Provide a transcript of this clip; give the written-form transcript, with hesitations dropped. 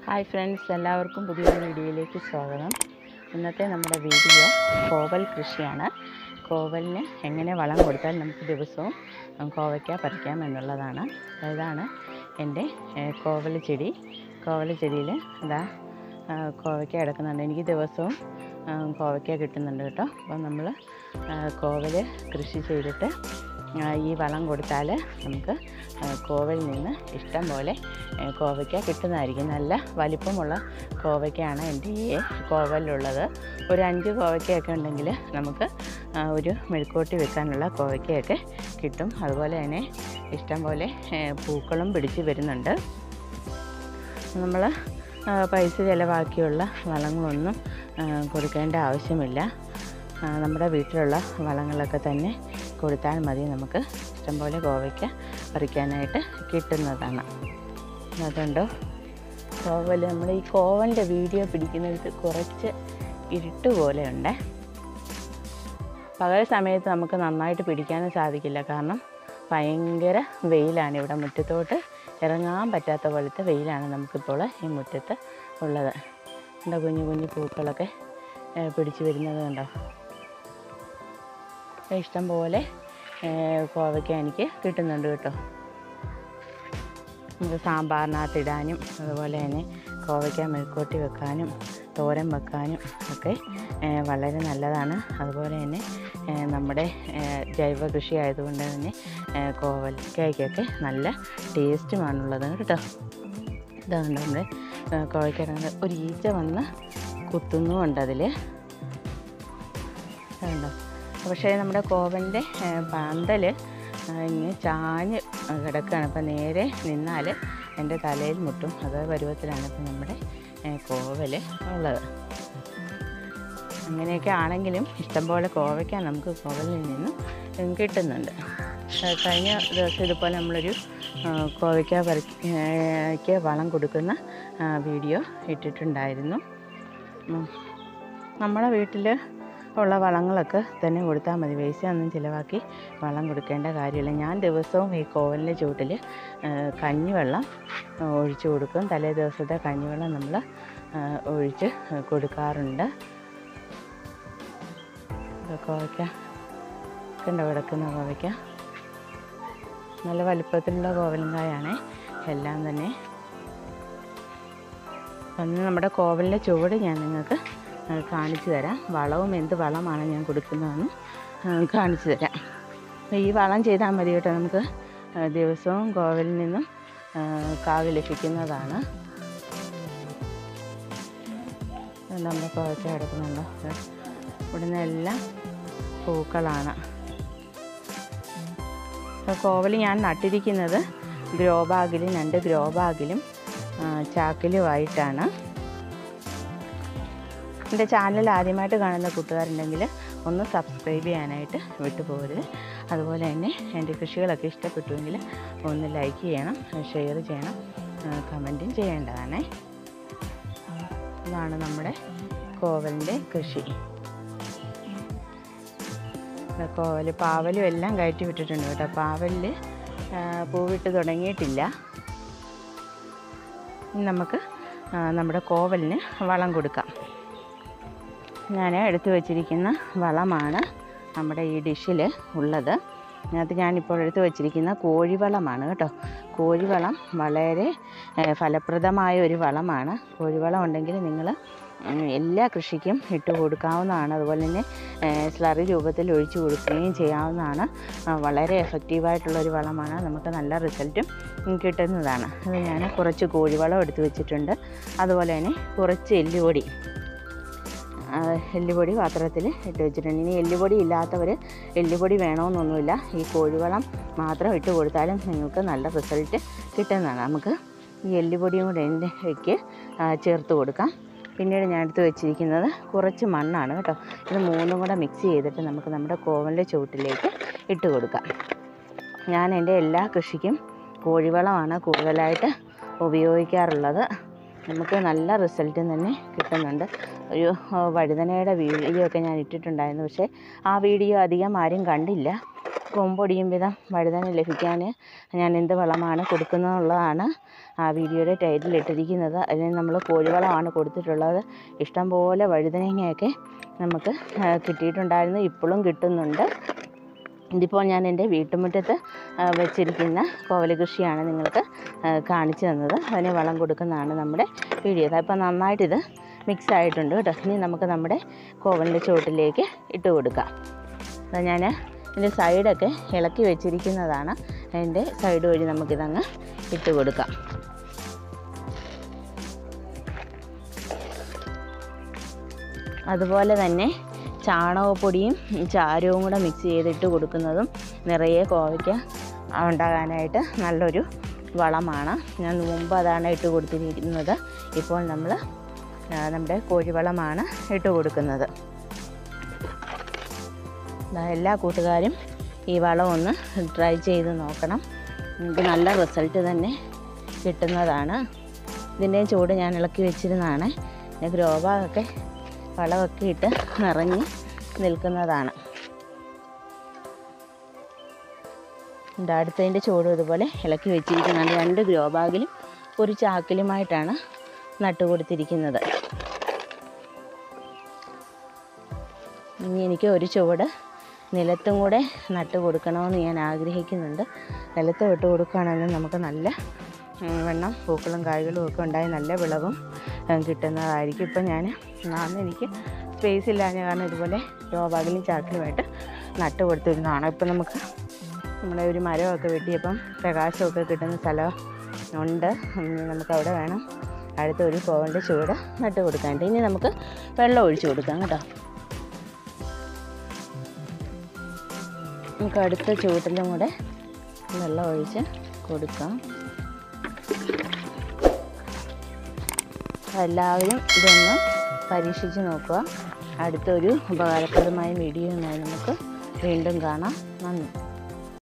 Hi friends, എല്ലാവർക്കും പുതിയൊരു വീഡിയോയിലേക്ക് സ്വാഗതം. ഇന്നത്തെ നമ്മുടെ വീഡിയോ കോവൽ കൃഷിയാണ്. കോവലിന് എങ്ങനെ വളം കൊടുത്താൽ നമുക്ക് ദിവസവും കോവയ്ക്ക പറിക്കാം എന്നുള്ളതാണ്. ഇതാണ് എൻ്റെ കോവൽ ചെടി. കോവൽ ചെടിയിൽ ഇതാ കോവയ്ക്ക കിടക്കുന്നുണ്ട്. എനിക്ക് ദിവസവും കോവയ്ക്ക കിട്ടുന്നുണ്ട് കേട്ടോ. അപ്പം നമ്മൾ കോവൽ കൃഷി ചെയ്തിട്ട് ഈ വളം കൊടുത്താൽ നമുക്ക് കോവലിൽ നിന്ന് ഇഷ്ടം പോലെ കോവയ്ക്ക കിട്ടുന്നതായിരിക്കും. നല്ല വലിപ്പമുള്ള കോവയ്ക്കാണ് എൻ്റെ ഈ കോവലിലുള്ളത്. ഒരു 5 കോവയ്ക്കയൊക്കെ ഉണ്ടെങ്കിൽ നമുക്ക് ഒരു മെഴുക്കുവരട്ടി വെക്കാനുള്ള കോവയ്ക്കയൊക്കെ കിട്ടും. അതുപോലെ തന്നെ ഇഷ്ടം പോലെ പൂക്കളും പിടിച്ച് വരുന്നുണ്ട്. നമ്മൾ പൈസ ചിലവാക്കിയുള്ള വളങ്ങളൊന്നും കൊടുക്കേണ്ട ആവശ്യമില്ല. നമ്മുടെ വീട്ടിലുള്ള വളങ്ങളൊക്കെ തന്നെ കൊടുത്താൽ മതി. നമുക്ക് ഇഷ്ടംപോലെ കോവയ്ക്ക പറിക്കാനായിട്ട് കിട്ടുന്നതാണ്. അതുകൊണ്ടോ കോവൽ, നമ്മൾ ഈ കോവലിൻ്റെ വീഡിയോ പിടിക്കുന്നത് കുറച്ച് ഇരുട്ട് പോലെ ഉണ്ട്. പകൽ സമയത്ത് നമുക്ക് നന്നായിട്ട് പിടിക്കാനും സാധിക്കില്ല. കാരണം ഭയങ്കര വെയിലാണ്. ഇവിടെ മുറ്റത്തോട്ട് ഇറങ്ങാൻ പറ്റാത്ത പോലത്തെ വെയിലാണ് നമുക്കിപ്പോൾ ഈ മുറ്റത്ത് ഉള്ളത്. എന്താ കുഞ്ഞു കുഞ്ഞു പൂക്കളൊക്കെ പിടിച്ച് വരുന്നത് കണ്ടോ. ഇഷ്ടം പോലെ കോവയ്ക്ക എനിക്ക് കിട്ടുന്നുണ്ട് കേട്ടോ. നമുക്ക് സാമ്പാറിനകത്തിടാനും അതുപോലെ തന്നെ കോവയ്ക്ക മെഴുക്കുവരട്ടി വെക്കാനും തോരൻ വെക്കാനും ഒക്കെ വളരെ നല്ലതാണ്. അതുപോലെ തന്നെ നമ്മുടെ ജൈവ കൃഷി ആയതുകൊണ്ട് തന്നെ കോവയ്ക്കയ്ക്കൊക്കെ നല്ല ടേസ്റ്റുമാണുള്ളത് കേട്ടോ. ഇതാണ് നമ്മുടെ കോവയ്ക്ക. ഒരു ഈച്ച വന്ന് കുത്തുന്നുമുണ്ട് അതിൽ കണ്ടോ. പക്ഷേ നമ്മുടെ കോവലിൻ്റെ പന്തൽ ഇങ്ങനെ ചാഞ്ഞ് കിടക്കുകയാണ്. അപ്പം നേരെ നിന്നാൽ എൻ്റെ തലയിൽ മുട്ടും. അത് പരുവത്തിലാണ് ഇപ്പം നമ്മുടെ കോവൽ ഉള്ളത്. അങ്ങനെയൊക്കെ ആണെങ്കിലും ഇഷ്ടംപോലെ കോവയ്ക്ക നമുക്ക് കോവലിൽ നിന്നും കിട്ടുന്നുണ്ട്. കഴിഞ്ഞ ദിവസം ഇതുപോലെ നമ്മളൊരു കോവയ്ക്ക വളം കൊടുക്കുന്ന വീഡിയോ ഇട്ടിട്ടുണ്ടായിരുന്നു. നമ്മുടെ വീട്ടിൽ ഉള്ള വളങ്ങളൊക്കെ തന്നെ കൊടുത്താൽ മതി. പൈസ ഒന്നും ചിലവാക്കി വളം കൊടുക്കേണ്ട കാര്യമില്ല. ഞാൻ ദിവസവും ഈ കോവലിൻ്റെ ചുവട്ടിൽ കഞ്ഞിവെള്ളം ഒഴിച്ച് കൊടുക്കും. തലേ ദിവസത്തെ കഞ്ഞിവെള്ളം നമ്മൾ ഒഴിച്ച് കൊടുക്കാറുണ്ട്. കോവയ്ക്ക കണ്ടോ കിടക്കുന്ന കോവയ്ക്ക. നല്ല വലിപ്പത്തിലുള്ള കോവലങ്കായാണ് എല്ലാം തന്നെ. അന്ന് നമ്മുടെ കോവലിൻ്റെ ചുവട് ഞാൻ നിങ്ങൾക്ക് കാണിച്ചു തരാം. വളവും എന്ത് വളമാണ് ഞാൻ കൊടുക്കുന്നതെന്ന് കാണിച്ചു തരാം. ഈ വളം ചെയ്താൽ മതി കേട്ടോ. നമുക്ക് ദിവസവും കോവലിൽ നിന്നും കാവ് ലഭിക്കുന്നതാണ്. നമ്മുടെ കോവയ്ക്ക കിടക്കുന്നുണ്ടോ. ഇവിടുന്ന് എല്ലാം പൂക്കളാണ്. കോവൽ ഞാൻ നട്ടിരിക്കുന്നത് ഗ്രോ ബാഗിലും 2 ഗ്രോ ബാഗിലും ചാക്കിലുമായിട്ടാണ്. എൻ്റെ ചാനൽ ആദ്യമായിട്ട് കാണുന്ന കൂട്ടുകാരുണ്ടെങ്കിൽ ഒന്ന് സബ്സ്ക്രൈബ് ചെയ്യാനായിട്ട് വിട്ടുപോകരുത്. അതുപോലെ തന്നെ എൻ്റെ കൃഷികളൊക്കെ ഇഷ്ടപ്പെട്ടുവെങ്കിൽ ഒന്ന് ലൈക്ക് ചെയ്യണം, ഷെയർ ചെയ്യണം, കമൻറ്റും ചെയ്യേണ്ടതാണ്. ഇതാണ് നമ്മുടെ കോവലിൻ്റെ കൃഷി. കോവൽ പാവലും എല്ലാം കയറ്റി വിട്ടിട്ടുണ്ട് കേട്ടോ. പാവലിൽ പൂവിട്ട് തുടങ്ങിയിട്ടില്ല. നമുക്ക് നമ്മുടെ കോവലിന് വളം കൊടുക്കാം. ഞാൻ എടുത്തു വച്ചിരിക്കുന്ന വളമാണ് നമ്മുടെ ഈ ഡിഷിൽ ഉള്ളത്. അതിനകത്ത് ഞാനിപ്പോൾ എടുത്തു വച്ചിരിക്കുന്ന കോഴിവളമാണ് കേട്ടോ. കോഴിവളം വളരെ ഫലപ്രദമായ ഒരു വളമാണ്. കോഴിവളം ഉണ്ടെങ്കിൽ നിങ്ങൾ എല്ലാ കൃഷിക്കും ഇട്ട് കൊടുക്കാവുന്നതാണ്. അതുപോലെ തന്നെ സ്ലറി രൂപത്തിൽ ഒഴിച്ചു കൊടുക്കുകയും ചെയ്യാവുന്നതാണ്. വളരെ എഫക്റ്റീവായിട്ടുള്ളൊരു വളമാണ്. നമുക്ക് നല്ല റിസൾട്ടും കിട്ടുന്നതാണ്. അത് ഞാൻ കുറച്ച് കോഴിവളം എടുത്തു വെച്ചിട്ടുണ്ട്. അതുപോലെ തന്നെ കുറച്ച് എല്ലുപൊടി പാത്രത്തിൽ ഇട്ട് വെച്ചിട്ടുണ്ട്. ഇനി എല്ലുപൊടി ഇല്ലാത്തവർ എല്ലുപൊടി വേണമെന്നൊന്നുമില്ല. ഈ കോഴിവളം മാത്രം ഇട്ട് കൊടുത്താലും നിങ്ങൾക്ക് നല്ല റിസൾട്ട് കിട്ടുന്നതാണ്. നമുക്ക് ഈ എല്ലുപൊടിയും കൂടെ ഇതിലേക്ക് ചേർത്ത് കൊടുക്കാം. പിന്നീട് ഞാൻ എടുത്ത് വെച്ചിരിക്കുന്നത് കുറച്ച് മണ്ണാണ് കേട്ടോ. ഇത് 3ഉം കൂടെ മിക്സ് ചെയ്തിട്ട് നമുക്ക് നമ്മുടെ കോവലിൻ്റെ ചുവട്ടിലേക്ക് ഇട്ട് കൊടുക്കാം. ഞാൻ എൻ്റെ എല്ലാ കൃഷിക്കും കോഴിവളമാണ് കൂടുതലായിട്ട് ഉപയോഗിക്കാറുള്ളത്. നമുക്ക് നല്ല റിസൾട്ട് തന്നെ കിട്ടുന്നുണ്ട്. ഒരു വഴുതനയുടെ വീഡിയോ ഒക്കെ ഞാൻ ഇട്ടിട്ടുണ്ടായിരുന്നു. പക്ഷേ ആ വീഡിയോ അധികം ആരും കണ്ടില്ല. കൊമ്പൊടിയും വിധം വഴുതന ലഭിക്കാൻ ഞാൻ എന്ത് വളമാണ് കൊടുക്കുന്നതെന്നുള്ളതാണ് ആ വീഡിയോയുടെ ടൈറ്റിൽ ഇട്ടിരിക്കുന്നത്. അതിന് നമ്മൾ കോഴിവളമാണ് കൊടുത്തിട്ടുള്ളത്. ഇഷ്ടംപോലെ വഴുതനങ്ങയൊക്കെ നമുക്ക് കിട്ടിയിട്ടുണ്ടായിരുന്നു, ഇപ്പോഴും കിട്ടുന്നുണ്ട്. ഇതിപ്പോൾ ഞാൻ എൻ്റെ വീട്ടുമുറ്റത്ത് വെച്ചിരിക്കുന്ന കോവൽ കൃഷിയാണ് നിങ്ങൾക്ക് കാണിച്ചു തന്നത്. അതിന് വളം കൊടുക്കുന്നതാണ് നമ്മുടെ വീഡിയോ. അപ്പോൾ നന്നായിട്ടിത് മിക്സ് ആയിട്ടുണ്ട് കേട്ടോ. ഇനി നമുക്ക് നമ്മുടെ കോവലിൻ്റെ ചുവട്ടിലേക്ക് ഇട്ട് കൊടുക്കാം. അത് ഞാൻ ഇതിൻ്റെ സൈഡൊക്കെ ഇളക്കി വെച്ചിരിക്കുന്നതാണ്. അതിൻ്റെ സൈഡ് വഴി നമുക്കിതങ്ങ് ഇട്ട് കൊടുക്കാം. അതുപോലെ തന്നെ ചാണകപ്പൊടിയും ചാരവും കൂടെ മിക്സ് ചെയ്തിട്ട് കൊടുക്കുന്നതും നിറയെ കോവയ്ക്ക ഉണ്ടാകാനായിട്ട് നല്ലൊരു വളമാണ്. ഞാൻ മുമ്പ് അതാണ് ഇട്ട് കൊടുത്തിരിക്കുന്നത്. ഇപ്പോൾ നമ്മൾ നമ്മുടെ കോഴിവളമാണ് ഇട്ട് കൊടുക്കുന്നത്. എല്ലാ കൂട്ടുകാരും ഈ വളം ഒന്ന് ട്രൈ ചെയ്ത് നോക്കണം. നമുക്ക് നല്ല റിസൾട്ട് തന്നെ കിട്ടുന്നതാണ്. ഇതിൻ്റെ ചൂട് ഞാൻ ഇളക്കി വെച്ചിരുന്നതാണ്. പിന്നെ ഗ്രോ ബാഗൊക്കെ വളമൊക്കെ ഇട്ട് നിറഞ്ഞ് നിൽക്കുന്നതാണ്. അടുത്തതിൻ്റെ ചൂടും ഇതുപോലെ ഇളക്കി വെച്ചിരിക്കുന്നതാണ്. 2 ഗ്രോ ബാഗിലും ഒരു ചാക്കിലുമായിട്ടാണ് നട്ടു കൊടുത്തിരിക്കുന്നത്. ഇനി എനിക്ക് ഒരു ചുവട് നിലത്തും കൂടെ നട്ട് കൊടുക്കണമെന്ന് ഞാൻ ആഗ്രഹിക്കുന്നുണ്ട്. നിലത്ത് വിട്ട് കൊടുക്കുകയാണെങ്കിൽ നമുക്ക് നല്ല വെണ്ണം പൂക്കളും കായ്കളും ഒക്കെ ഉണ്ടായി നല്ല വിളവും കിട്ടുന്നതായിരിക്കും. ഇപ്പം അന്ന് എനിക്ക് സ്പേസ് ഇല്ലാഞ്ഞ കാരണം ഇതുപോലെ ഗ്രോ ബാഗിലും ചാക്കിലുമായിട്ട് നട്ട് കൊടുത്തിരുന്നതാണ്. ഇപ്പം നമുക്ക് നമ്മുടെ ഒരു മരമൊക്കെ വെട്ടിയപ്പം പ്രകാശമൊക്കെ കിട്ടുന്ന സ്ഥലം ഉണ്ട്. നമുക്കവിടെ വേണം അടുത്തൊരു കോവലിൻ്റെ ചുവട് നട്ട് കൊടുക്കാനുണ്ട്. ഇനി നമുക്ക് വെള്ളം ഒഴിച്ച് കൊടുക്കാം കേട്ടോ. നമുക്ക് അടുത്ത ചുവട്ടിലും കൂടെ വെള്ളം ഒഴിച്ച് കൊടുക്കാം. എല്ലാവരും ഇതൊന്ന് പരീക്ഷിച്ച് നോക്കുക. അടുത്തൊരു ഉപകാരപ്രദമായ വീഡിയോയുമായി നമുക്ക് വീണ്ടും കാണാം. നന്ദി.